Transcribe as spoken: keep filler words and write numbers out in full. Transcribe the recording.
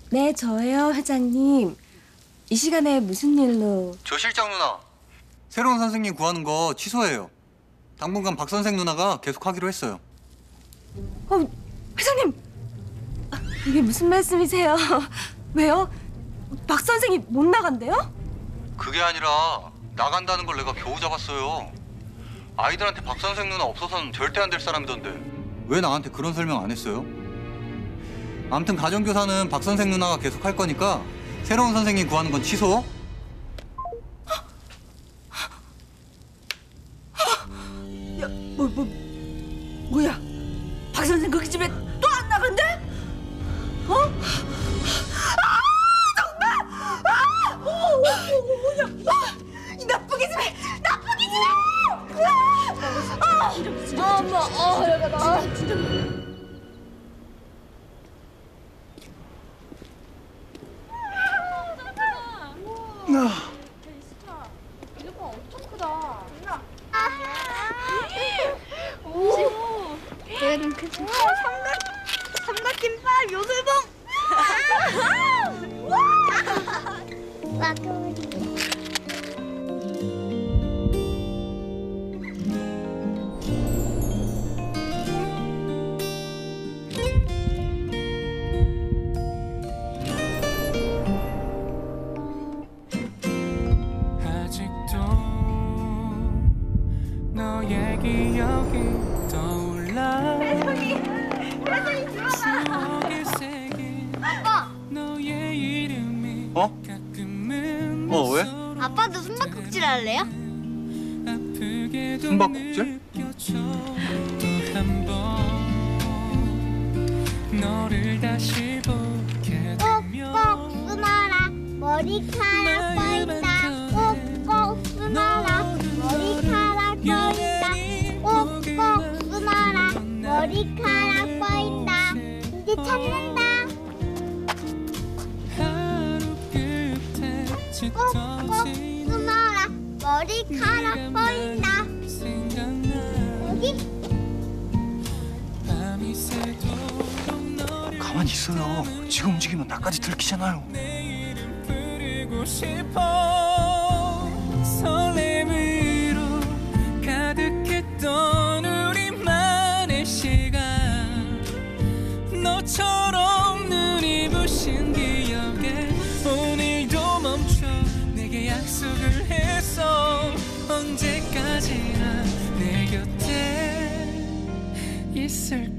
네, 저예요, 회장님. 이 시간에 무슨 일로? 조 실장 누나, 새로운 선생님 구하는 거 취소해요. 당분간 박 선생 누나가 계속 하기로 했어요. 어, 회장님! 아, 이게 무슨 말씀이세요? 왜요? 박 선생이 못 나간대요? 그게 아니라 나간다는 걸 내가 겨우 잡았어요. 아이들한테 박 선생 누나 없어서는 절대 안 될 사람이던데 왜 나한테 그런 설명 안 했어요? 아무튼 가정교사는 박 선생 누나가 계속 할 거니까 새로운 선생님 구하는 건 취소. 야, 뭐, 뭐, 뭐야? 박 선생 거기 집에 또 안 나간대? 어? 아, 정말! 아! 어, 어, 어, 뭐냐? 아! 이 나쁘게 집에! 나쁘게 집에! 아! 아! 아, 엄마, 아, 내가 나. 진짜, 진짜. 얘는 그 삼각 삼각김밥 요술봉. 아직도 너의 기억이 떠올라. 아빠. 너의 이름이 어? 가끔은 어, 왜? 아빠도 숨바꼭질 할래요? 아프게도 숨바꼭질? 느껴져. 또 한 번 너를 다시 보게 되면 꼭꼭 숨어라 머리카락 보인다. 꼭꼭 숨어라 머리카락 보인다. 꼭꼭 숨어라 머리카락 보인다. 이제 찾는다. 하루 끝에 꼭꼭 짙어진 숨어라 머리카락 보인다. 생각나. 여기? 밤이 새도록 너를 가만히 있어요. 지금 움직이면 나까지 들키잖아요. 내 이름 부르고 싶어. 설렘으로 가득했던 우리만의 시간. 너처럼 눈이 부신 기억에 오늘도 멈춰 내게 약속을 했어. 언제까지나 내 곁에 있을